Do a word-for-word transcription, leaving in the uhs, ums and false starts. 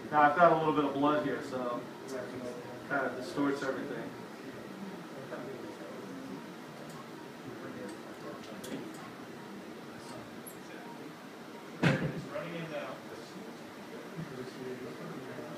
Now I've got a little bit of blood here, so kind of distorts everything. It's running in now.